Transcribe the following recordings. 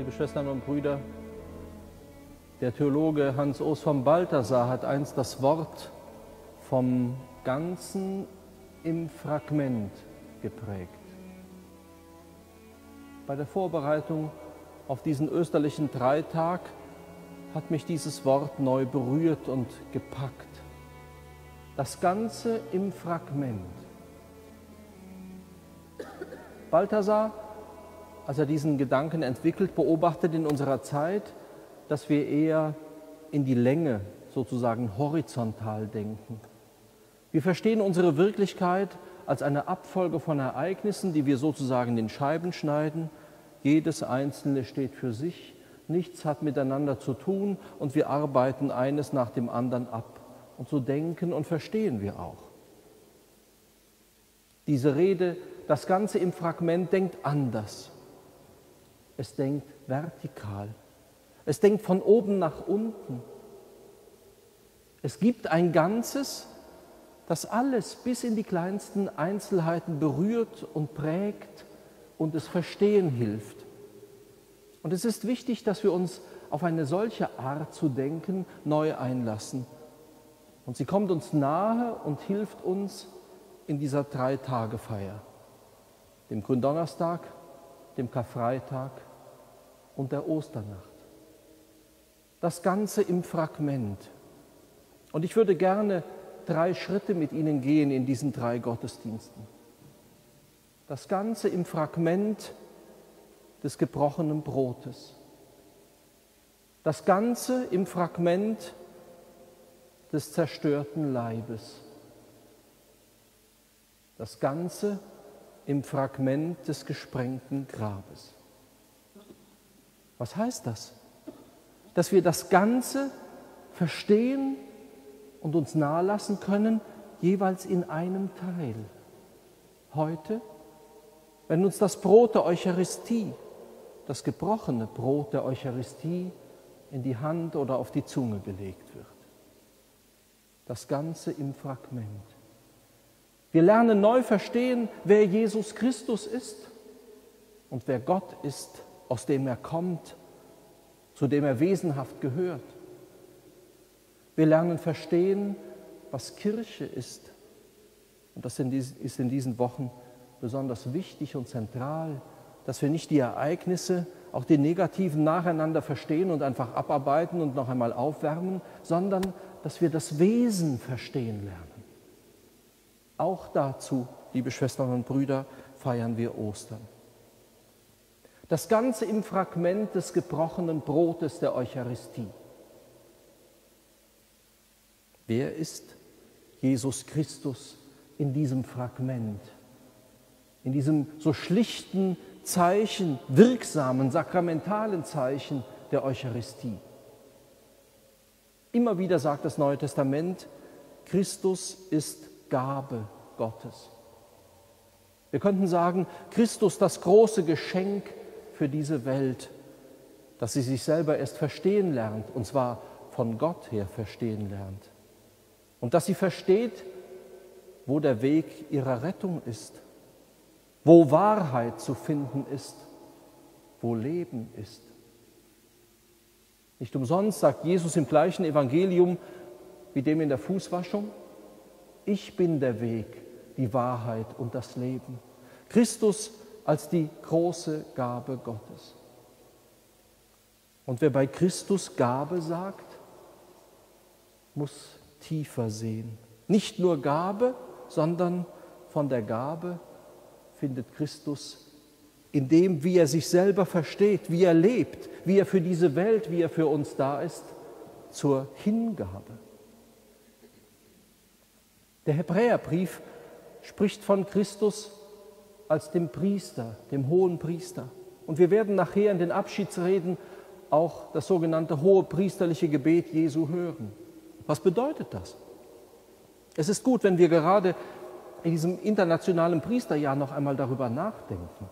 liebe Schwestern und Brüder, der Theologe Hans Urs von Balthasar hat einst das Wort vom Ganzen im Fragment geprägt. Bei der Vorbereitung auf diesen österlichen Dreitag hat mich dieses Wort neu berührt und gepackt. Das Ganze im Fragment. Balthasar, als er diesen Gedanken entwickelt, beobachtet in unserer Zeit, dass wir eher in die Länge, sozusagen horizontal denken. Wir verstehen unsere Wirklichkeit als eine Abfolge von Ereignissen, die wir sozusagen in Scheiben schneiden. Jedes Einzelne steht für sich, nichts hat miteinander zu tun und wir arbeiten eines nach dem anderen ab. Und so denken und verstehen wir auch. Diese Rede, das Ganze im Fragment, denkt anders. Es denkt vertikal. Es denkt von oben nach unten. Es gibt ein Ganzes, das alles bis in die kleinsten Einzelheiten berührt und prägt und es verstehen hilft. Und es ist wichtig, dass wir uns auf eine solche Art zu denken neu einlassen. Und sie kommt uns nahe und hilft uns in dieser Dreitagefeier, dem Gründonnerstag, dem Karfreitag und der Osternacht. Das Ganze im Fragment. Und ich würde gerne 3 Schritte mit Ihnen gehen in diesen 3 Gottesdiensten. Das Ganze im Fragment des gebrochenen Brotes. Das Ganze im Fragment des zerstörten Leibes. Das Ganze im Fragment des gesprengten Grabes. Was heißt das? Dass wir das Ganze verstehen und uns nahelassen können, jeweils in einem Teil. Heute, wenn uns das Brot der Eucharistie, das gebrochene Brot der Eucharistie in die Hand oder auf die Zunge gelegt wird. Das Ganze im Fragment. Wir lernen neu verstehen, wer Jesus Christus ist und wer Gott ist, aus dem er kommt, zu dem er wesenhaft gehört. Wir lernen verstehen, was Kirche ist. Und das ist in diesen Wochen besonders wichtig und zentral, dass wir nicht die Ereignisse, auch die negativen, nacheinander verstehen und einfach abarbeiten und noch einmal aufwärmen, sondern dass wir das Wesen verstehen lernen. Auch dazu, liebe Schwestern und Brüder, feiern wir Ostern. Das Ganze im Fragment des gebrochenen Brotes der Eucharistie. Wer ist Jesus Christus in diesem Fragment, in diesem so schlichten Zeichen, wirksamen, sakramentalen Zeichen der Eucharistie? Immer wieder sagt das Neue Testament, Christus ist Gabe Gottes. Wir könnten sagen, Christus das große Geschenk für diese Welt, dass sie sich selber erst verstehen lernt, und zwar von Gott her verstehen lernt. Und dass sie versteht, wo der Weg ihrer Rettung ist, wo Wahrheit zu finden ist, wo Leben ist. Nicht umsonst sagt Jesus im gleichen Evangelium wie dem in der Fußwaschung, ich bin der Weg, die Wahrheit und das Leben. Christus als die große Gabe Gottes. Und wer bei Christus Gabe sagt, muss tiefer sehen. Nicht nur Gabe, sondern von der Gabe findet Christus in dem, wie er sich selber versteht, wie er lebt, wie er für diese Welt, wie er für uns da ist, zur Hingabe. Der Hebräerbrief spricht von Christus als dem Priester, dem hohen Priester. Und wir werden nachher in den Abschiedsreden auch das sogenannte hohepriesterliche Gebet Jesu hören. Was bedeutet das? Es ist gut, wenn wir gerade in diesem internationalen Priesterjahr noch einmal darüber nachdenken.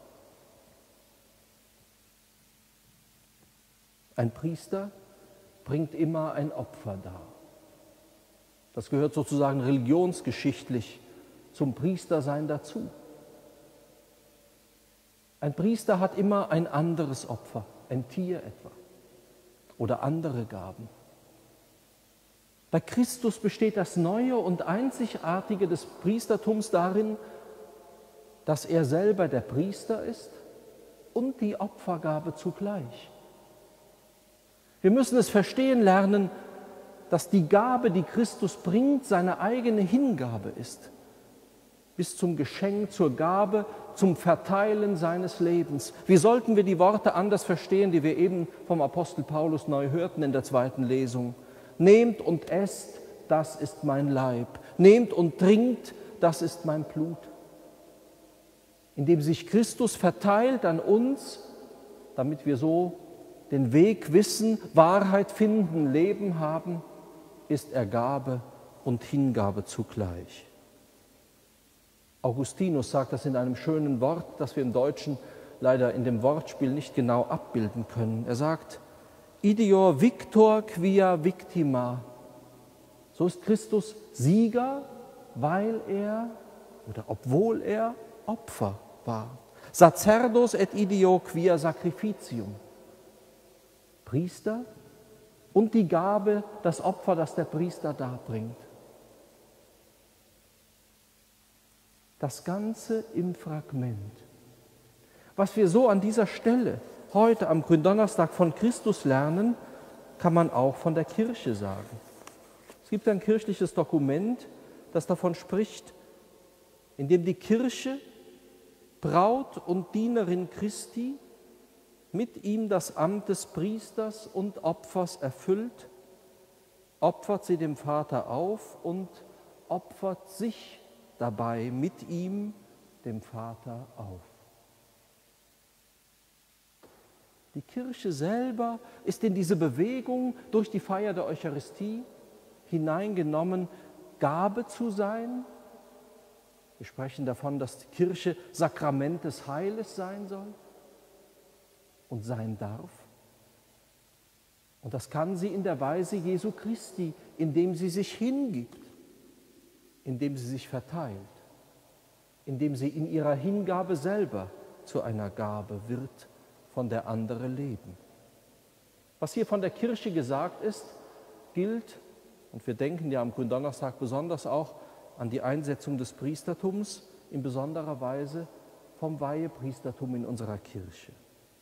Ein Priester bringt immer ein Opfer dar. Das gehört sozusagen religionsgeschichtlich zum Priestersein dazu. Ein Priester hat immer ein anderes Opfer. ein Tier etwa oder andere Gaben. Bei Christus besteht das Neue und Einzigartige des Priestertums darin, dass er selber der Priester ist und die Opfergabe zugleich. Wir müssen es verstehen lernen, dass die Gabe, die Christus bringt, seine eigene Hingabe ist. Bis zum Geschenk, zur Gabe, zum Verteilen seines Lebens. Wie sollten wir die Worte anders verstehen, die wir eben vom Apostel Paulus neu hörten in der zweiten Lesung? Nehmt und esst, das ist mein Leib. Nehmt und trinkt, das ist mein Blut. Indem sich Christus verteilt an uns, damit wir so den Weg wissen, Wahrheit finden, Leben haben, ist er Gabe und Hingabe zugleich. Augustinus sagt das in einem schönen Wort, das wir im Deutschen leider in dem Wortspiel nicht genau abbilden können. Er sagt, Idior victor quia victima. So ist Christus Sieger, weil er oder obwohl er Opfer war. Sacerdos et idio quia sacrificium. Priester und die Gabe, das Opfer, das der Priester darbringt. Das Ganze im Fragment. Was wir so an dieser Stelle heute am Gründonnerstag von Christus lernen, kann man auch von der Kirche sagen. Es gibt ein kirchliches Dokument, das davon spricht, in dem die Kirche, Braut und Dienerin Christi, mit ihm das Amt des Priesters und Opfers erfüllt, opfert sie dem Vater auf und opfert sich dabei mit ihm, dem Vater, auf. Die Kirche selber ist in diese Bewegung durch die Feier der Eucharistie hineingenommen, Gabe zu sein. Wir sprechen davon, dass die Kirche Sakrament des Heiles sein soll und sein darf. Und das kann sie in der Weise Jesu Christi, indem sie sich hingibt, indem sie sich verteilt, indem sie in ihrer Hingabe selber zu einer Gabe wird, von der andere leben. Was hier von der Kirche gesagt ist, gilt, und wir denken ja am Gründonnerstag besonders auch an die Einsetzung des Priestertums, in besonderer Weise vom Weihepriestertum in unserer Kirche.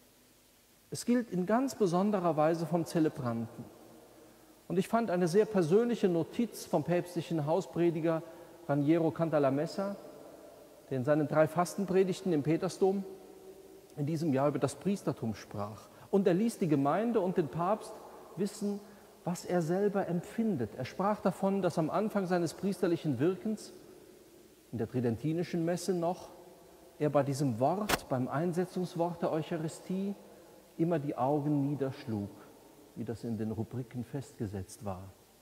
Es gilt in ganz besonderer Weise vom Zelebranten. Und ich fand eine sehr persönliche Notiz vom päpstlichen Hausprediger Raniero Cantalamessa, der in seinen 3 Fastenpredigten im Petersdom in diesem Jahr über das Priestertum sprach. Und er ließ die Gemeinde und den Papst wissen, was er selber empfindet. Er sprach davon, dass am Anfang seines priesterlichen Wirkens, in der tridentinischen Messe noch, er bei diesem Wort, beim Einsetzungswort der Eucharistie, immer die Augen niederschlug, wie das in den Rubriken festgesetzt war.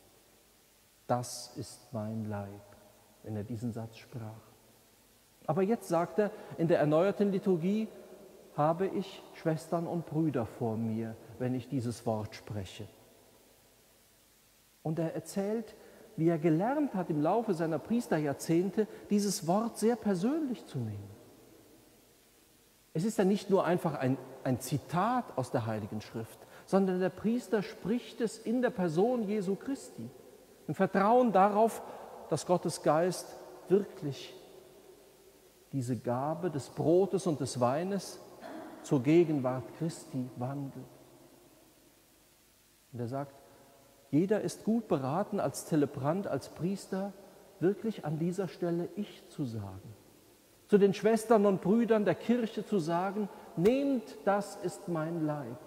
Das ist mein Leib, wenn er diesen Satz sprach. Aber jetzt sagt er, in der erneuerten Liturgie habe ich Schwestern und Brüder vor mir, wenn ich dieses Wort spreche. Und er erzählt, wie er gelernt hat, im Laufe seiner Priesterjahrzehnte dieses Wort sehr persönlich zu nehmen. Es ist ja nicht nur einfach ein Zitat aus der Heiligen Schrift, sondern der Priester spricht es in der Person Jesu Christi, im Vertrauen darauf, dass Gottes Geist wirklich diese Gabe des Brotes und des Weines zur Gegenwart Christi wandelt. Und er sagt, jeder ist gut beraten, als Zelebrant, als Priester, wirklich an dieser Stelle Ich zu sagen. Zu den Schwestern und Brüdern der Kirche zu sagen, nehmt, das ist mein Leib.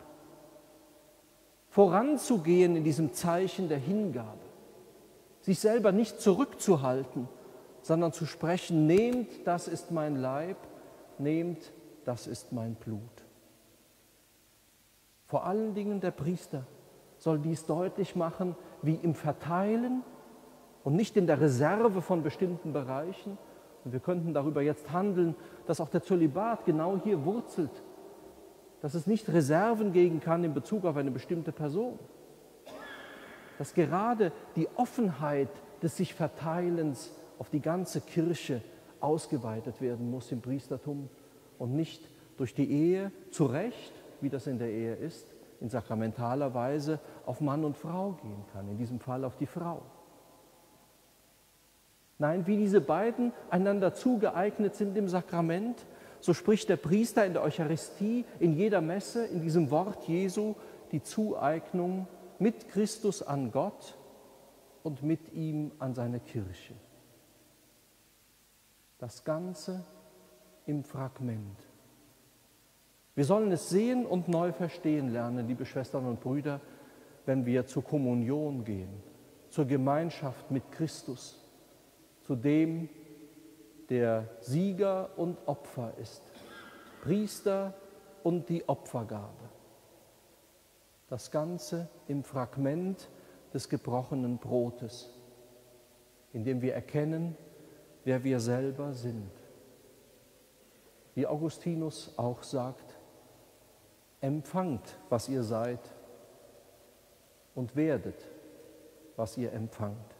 Voranzugehen in diesem Zeichen der Hingabe. Sich selber nicht zurückzuhalten, sondern zu sprechen, nehmt, das ist mein Leib, nehmt, das ist mein Blut. Vor allen Dingen der Priester soll dies deutlich machen, wie im Verteilen und nicht in der Reserve von bestimmten Bereichen. Und wir könnten darüber jetzt handeln, dass auch der Zölibat genau hier wurzelt, dass es nicht Reserven geben kann in Bezug auf eine bestimmte Person. Dass gerade die Offenheit des sich Verteilens auf die ganze Kirche ausgeweitet werden muss im Priestertum und nicht durch die Ehe zu Recht wie das in der Ehe ist, in sakramentaler Weise auf Mann und Frau gehen kann, in diesem Fall auf die Frau. Nein, wie diese beiden einander zugeeignet sind im Sakrament, so spricht der Priester in der Eucharistie, in jeder Messe, in diesem Wort Jesu, die Zueignung mit Christus an Gott und mit ihm an seine Kirche. Das Ganze im Fragment. Wir sollen es sehen und neu verstehen lernen, liebe Schwestern und Brüder, wenn wir zur Kommunion gehen, zur Gemeinschaft mit Christus, zu dem, der Sieger und Opfer ist, Priester und die Opfergabe. Das Ganze im Fragment des gebrochenen Brotes, in dem wir erkennen, wer wir selber sind. Wie Augustinus auch sagt, empfangt, was ihr seid und werdet, was ihr empfangt.